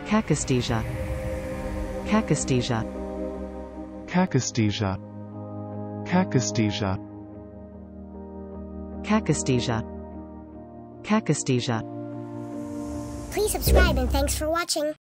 cacaesthesia, cacaesthesia, cacaesthesia, cacaesthesia, cacaesthesia, cacaesthesia. Please subscribe and thanks for watching.